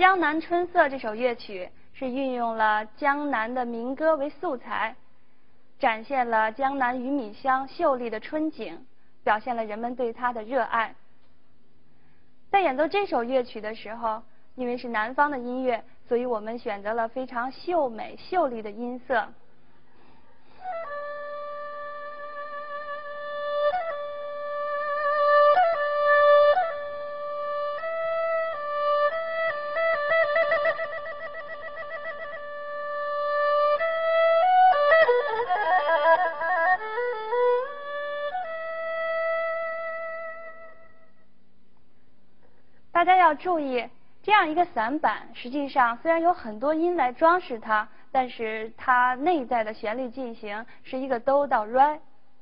江南春色》这首乐曲是运用了江南的民歌为素材，展现了江南鱼米乡秀丽的春景，表现了人们对它的热爱。在演奏这首乐曲的时候，因为是南方的音乐，所以我们选择了非常秀美秀丽的音色。大家要注意，这样一个散板，实际上虽然有很多音来装饰它，但是它内在的旋律进行是一个哆到瑞。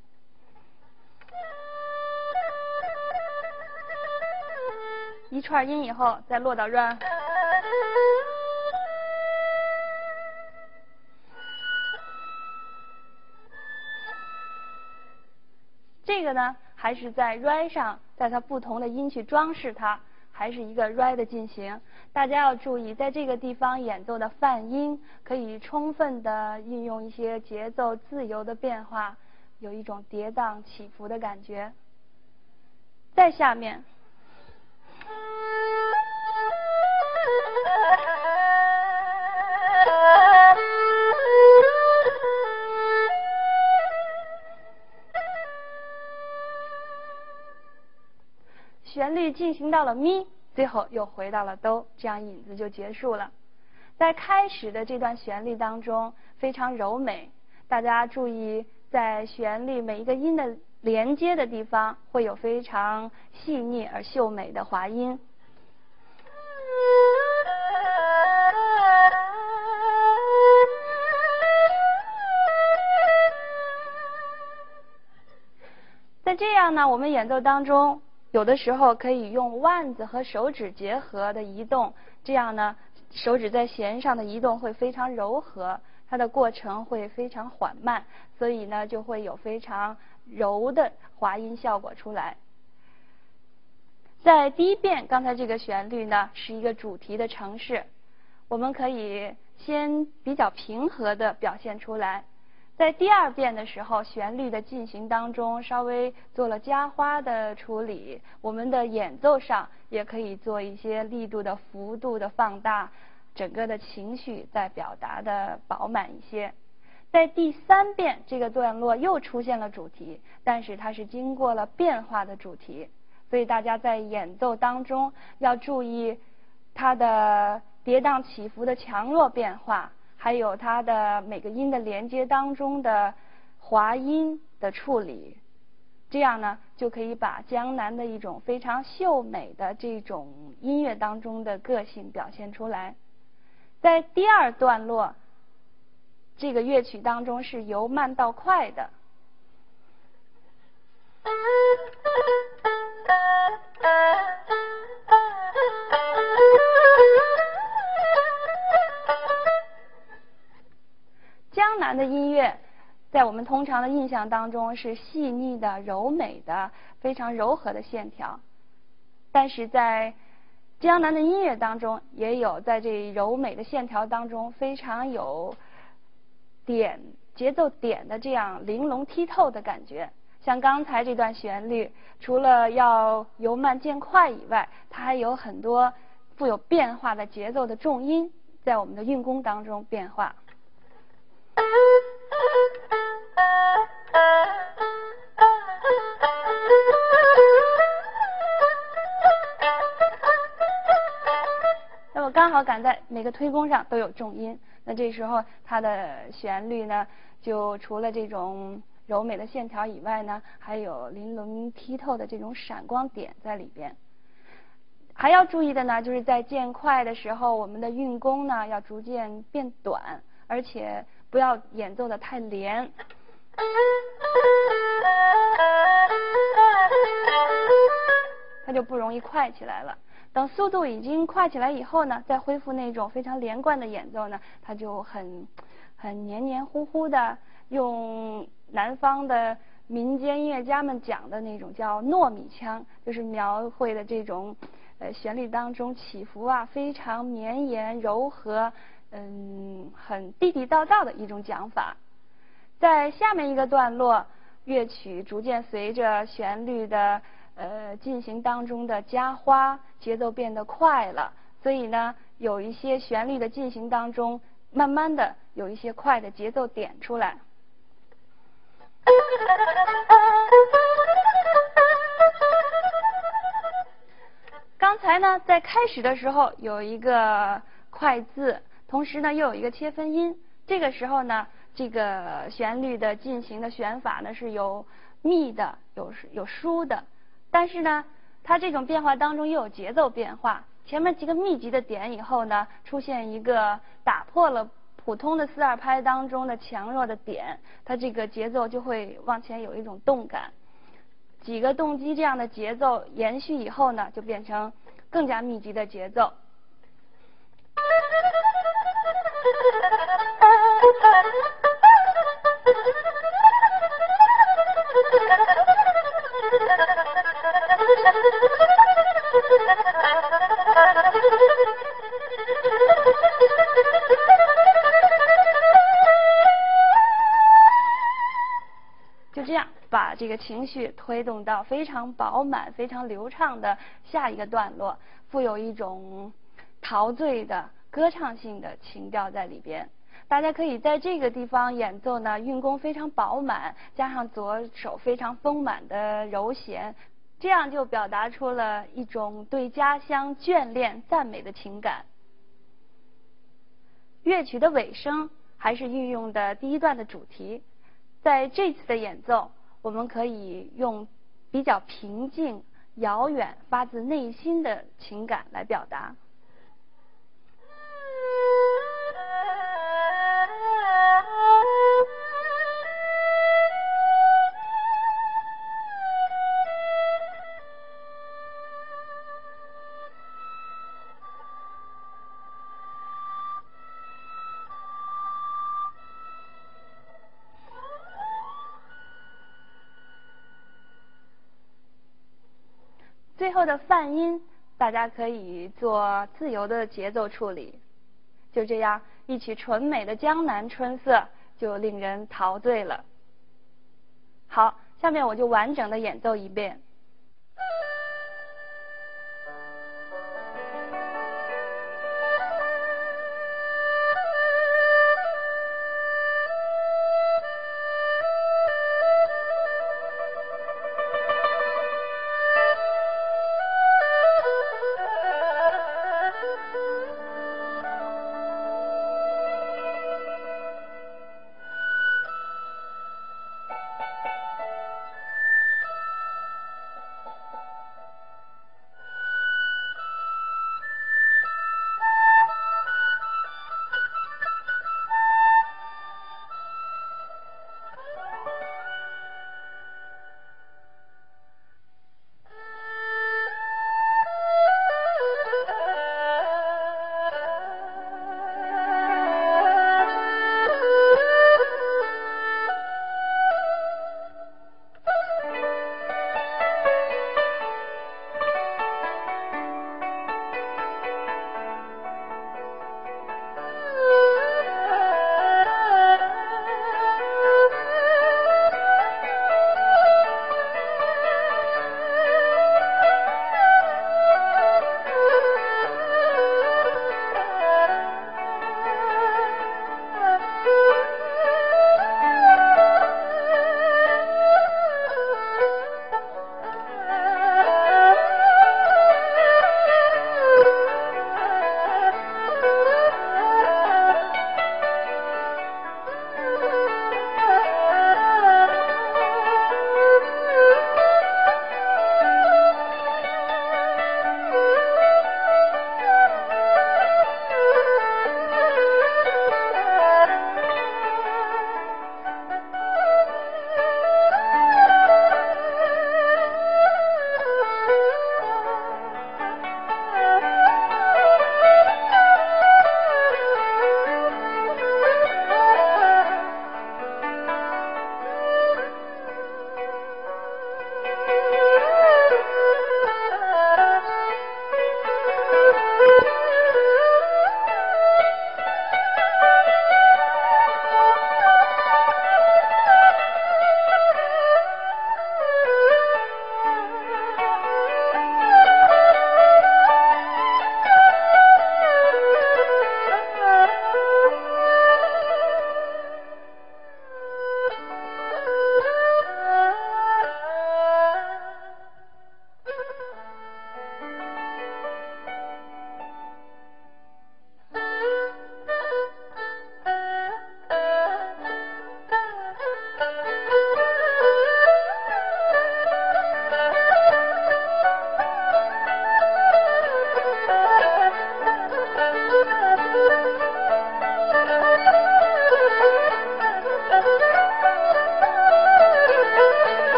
一串音以后再落到瑞。这个呢，还是在瑞上，在它不同的音去装饰它。还是一个 re 的进行，大家要注意，在这个地方演奏的泛音可以充分的运用一些节奏自由的变化，有一种跌宕起伏的感觉。在下面，旋律进行到了咪，最后又回到了哆，这样引子就结束了。在开始的这段旋律当中非常柔美，大家注意在旋律每一个音的连接的地方会有非常细腻而秀美的滑音。在这样呢，我们演奏当中有的时候可以用腕子和手指结合的移动，这样呢，手指在弦上的移动会非常柔和，它的过程会非常缓慢，所以呢，就会有非常柔的滑音效果出来。在第一遍，刚才这个旋律呢是一个主题的程式，我们可以先比较平和的表现出来。在第二遍的时候，旋律的进行当中稍微做了加花的处理，我们的演奏上也可以做一些力度的幅度的放大，整个的情绪在表达的饱满一些。在第三遍这个段落又出现了主题，但是它是经过了变化的主题，所以大家在演奏当中要注意它的跌宕起伏的强弱变化，还有它的每个音的连接当中的滑音的处理，这样呢就可以把江南的一种非常秀美的这种音乐当中的个性表现出来。在第二段落，这个乐曲当中是由慢到快的。江南的音乐在我们通常的印象当中是细腻的、柔美的、非常柔和的线条，但是在江南的音乐当中也有在这柔美的线条当中非常有节奏点的这样玲珑剔透的感觉。像刚才这段旋律，除了要由慢渐快以外，它还有很多富有变化的节奏的重音在我们的运弓当中变化。那么刚好赶在每个推弓上都有重音，那这时候它的旋律呢，就除了这种柔美的线条以外呢，还有玲珑剔透的这种闪光点在里边。还要注意的呢，就是在渐快的时候，我们的运弓呢要逐渐变短，而且不要演奏的太连。它就不容易快起来了。等速度已经快起来以后呢，再恢复那种非常连贯的演奏呢，它就很黏黏糊糊的，用南方的民间音乐家们讲的那种叫糯米腔，就是描绘的这种旋律当中起伏啊非常绵延柔和，很地地道道的一种讲法。在下面一个段落，乐曲逐渐随着旋律的进行当中的加花，节奏变得快了，所以呢，有一些旋律的进行当中，慢慢的有一些快的节奏点出来。刚才呢，在开始的时候有一个快字，同时呢又有一个切分音。这个时候呢，这个旋律的进行的选法呢是有密的，有疏的，但是呢，它这种变化当中又有节奏变化。前面几个密集的点以后呢，出现一个打破了普通的4/2拍当中的强弱的点，它这个节奏就会往前有一种动感。几个动机这样的节奏延续以后呢，就变成更加密集的节奏。就这样把这个情绪推动到非常饱满、非常流畅的下一个段落，富有一种陶醉的歌唱性的情调在里边。大家可以在这个地方演奏呢，韵功非常饱满，加上左手非常丰满的柔弦，这样就表达出了一种对家乡眷恋、赞美的情感。乐曲的尾声还是运用的第一段的主题。在这次的演奏，我们可以用比较平静、遥远、发自内心的情感来表达。最后的泛音，大家可以做自由的节奏处理。就这样，一曲纯美的江南春色就令人陶醉了。好，下面我就完整的演奏一遍。